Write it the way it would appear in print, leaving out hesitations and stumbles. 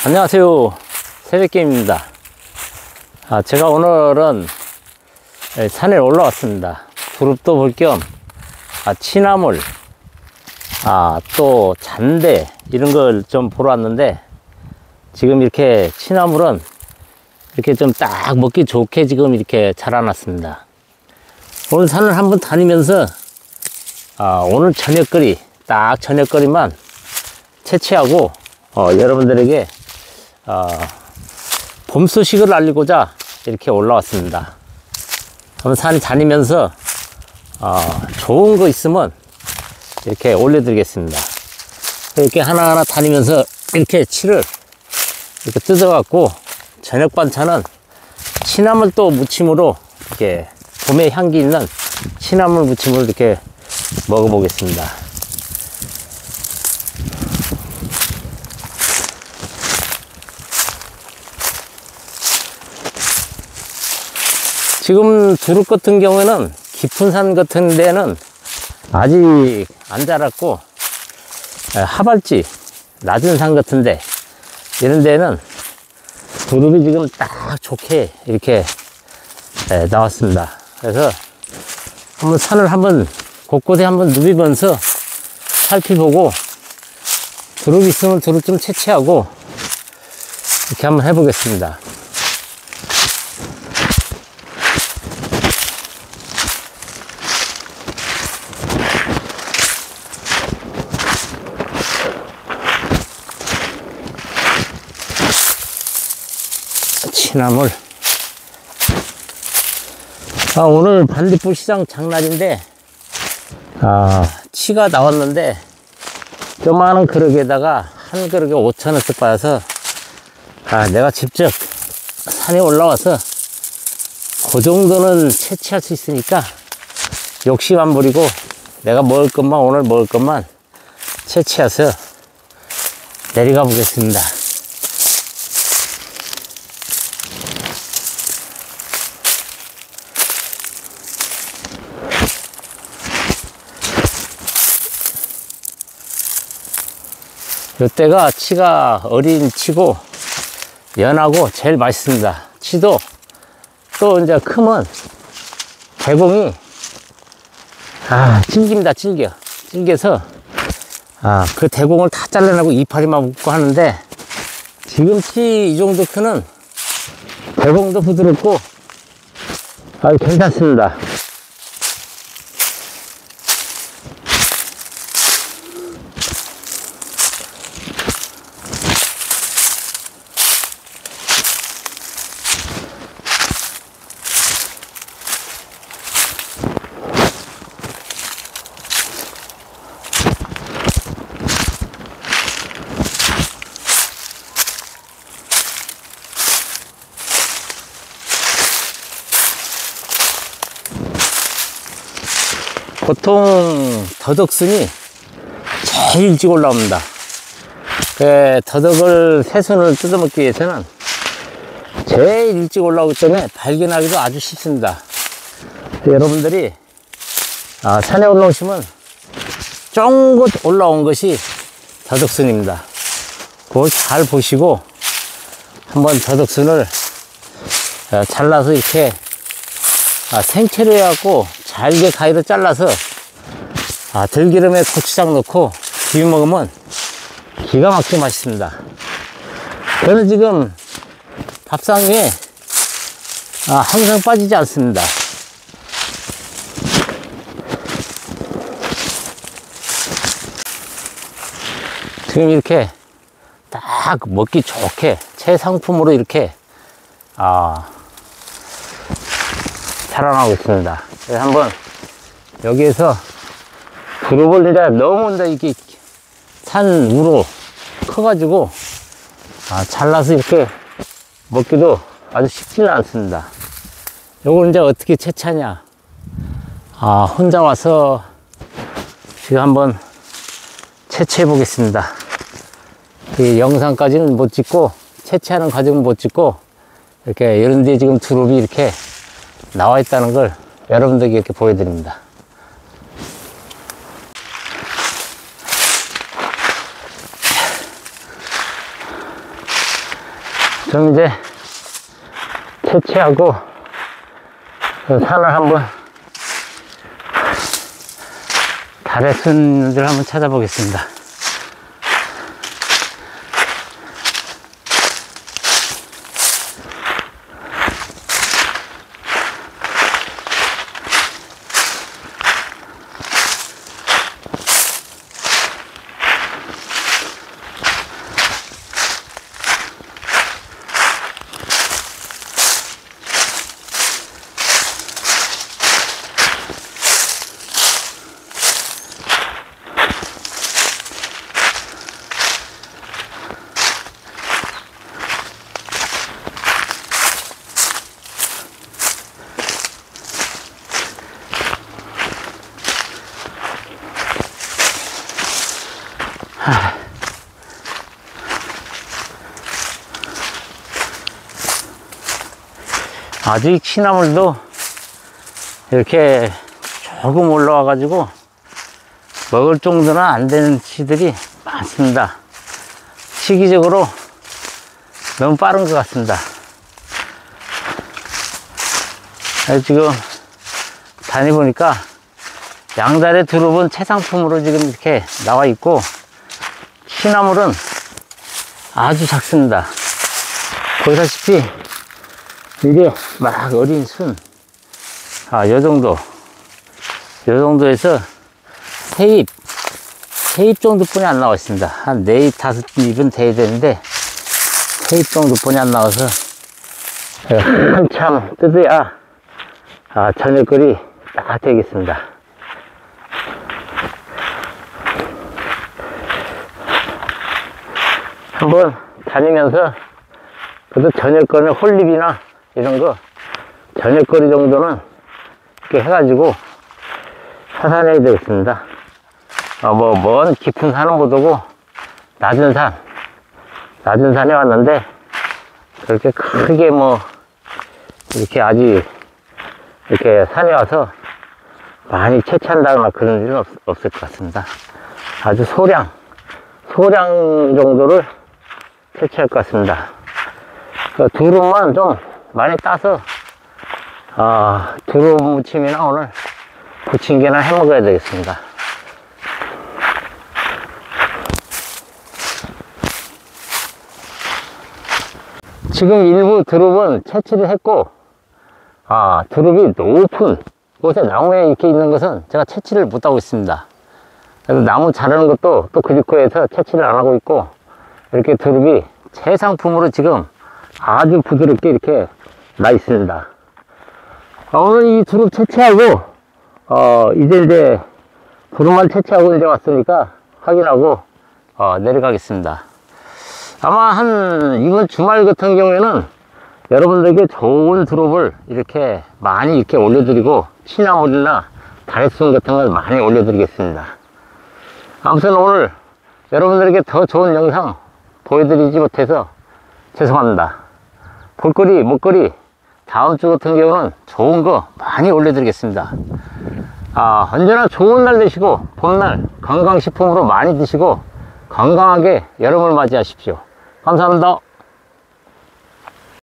안녕하세요, 새벽개입니다. 제가 오늘은 산에 올라왔습니다. 두릅도 볼 겸 취나물, 또 잔대 이런 걸 좀 보러 왔는데, 지금 이렇게 취나물은 이렇게 좀 딱 먹기 좋게 지금 이렇게 자라났습니다. 오늘 산을 한번 다니면서 오늘 저녁거리, 딱 저녁거리만 채취하고 여러분들에게 봄 소식을 알리고자 이렇게 올라왔습니다. 한번 산 다니면서 좋은 거 있으면 이렇게 올려드리겠습니다. 이렇게 하나하나 다니면서 이렇게 치를 이렇게 뜯어갖고 저녁 반찬은 취나물 또 무침으로, 이렇게 봄에 향기 있는 취나물 무침으로 이렇게 먹어보겠습니다. 지금 두릅 같은 경우에는 깊은 산 같은 데는 아직 안 자랐고, 하발지 낮은 산 같은데 이런 데는 두릅이 지금 딱 좋게 이렇게 나왔습니다. 그래서 한번 산을 한번 곳곳에 한번 누비면서 살펴보고, 두릅 있으면 두릅 좀 채취하고 이렇게 한번 해보겠습니다. 취나물. 오늘 반딧불 시장 장날인데, 치가 나왔는데, 요만한 그릇에다가 한 그릇에 5,000원씩 받아서, 내가 직접 산에 올라와서 그 정도는 채취할 수 있으니까 욕심 안 부리고 내가 먹을 것만, 오늘 먹을 것만 채취해서 내려가 보겠습니다. 이때가 치가 어린 치고 연하고 제일 맛있습니다. 치도 또 이제 크면 대공이 질깁니다. 질겨서 그 대공을 다 잘라내고 이파리만 묶고 하는데, 지금 치 이 정도 크는 대공도 부드럽고 괜찮습니다. 보통 더덕순이 제일 일찍 올라옵니다. 더덕을 새순을 뜯어먹기 위해서는 제일 일찍 올라오기 때문에 발견하기도 아주 쉽습니다. 여러분들이 산에 올라오시면 쫑긋 올라온 것이 더덕순입니다. 그걸 잘 보시고 한번 더덕순을 잘라서 이렇게 생채로 해갖고 잘게 가위로 잘라서 들기름에 고추장 넣고 비벼 먹으면 기가 막히게 맛있습니다. 저는 지금 밥상 위에 항상 빠지지 않습니다. 지금 이렇게 딱 먹기 좋게 최상품으로 이렇게 자라나고 있습니다. 그래서 한번 여기에서 두릅을 이제 너무 이게 산 위로 커가지고 잘라서 이렇게 먹기도 아주 쉽지는 않습니다. 요걸 이제 어떻게 채취하냐? 혼자 와서 지금 한번 채취해 보겠습니다. 이 영상까지는 못 찍고, 채취하는 과정은 못 찍고, 이렇게 이런 데 지금 두릅이 이렇게 나와 있다는 걸 여러분들에게 이렇게 보여드립니다. 그럼 이제 채취하고 산을 한번 달의 순들 한번 찾아보겠습니다. 아직 취나물도 이렇게 조금 올라와 가지고 먹을 정도는 안 되는 치들이 많습니다. 시기적으로 너무 빠른 것 같습니다. 지금 다니보니까 양달의 두릅은 최상품으로 지금 이렇게 나와 있고, 취나물은 아주 작습니다. 보시다시피 이게 막 어린 순, 요 정도에서 세 잎 정도뿐이 안 나와 있습니다. 한 4잎, 5잎은 돼야 되는데, 3잎 정도뿐이 안 나와서, 한참 뜯어야, 저녁거리 딱 되겠습니다. 한번 다니면서, 그래도 저녁거리는 홀립이나 이런 거, 저녁거리 정도는 이렇게 해가지고 사산해야 되겠습니다. 먼 깊은 산은 못 오고, 낮은 산에 왔는데, 그렇게 크게 이렇게 아직, 이렇게 산에 와서 많이 채취한다거나 그런 일은 없을 것 같습니다. 아주 소량 정도를 채취할 것 같습니다. 두릅만 좀 많이 따서, 두릅 무침이나 오늘 부침개나 해 먹어야 되겠습니다. 지금 일부 두릅은 채취를 했고, 두릅이 높은 곳에 나무에 이렇게 있는 것은 제가 채취를 못하고 있습니다. 그래서 나무 자라는 것도 또 그리코에서 채취를 안 하고 있고, 이렇게 두릅이 최상품으로 지금 아주 부드럽게 이렇게 나 있습니다. 오늘 이 두릅 채취하고, 이제 두릅만 채취하고 이제 왔으니까 확인하고, 내려가겠습니다. 아마 이번 주말 같은 경우에는 여러분들에게 좋은 두릅을 이렇게 많이 이렇게 올려드리고, 취나물이나 달순 같은 걸 많이 올려드리겠습니다. 아무튼 오늘 여러분들에게 더 좋은 영상 보여드리지 못해서 죄송합니다. 볼거리, 먹거리, 다음 주 같은 경우는 좋은 거 많이 올려드리겠습니다. 언제나 좋은 날 되시고, 봄날 건강식품으로 많이 드시고, 건강하게 여름을 맞이하십시오. 감사합니다.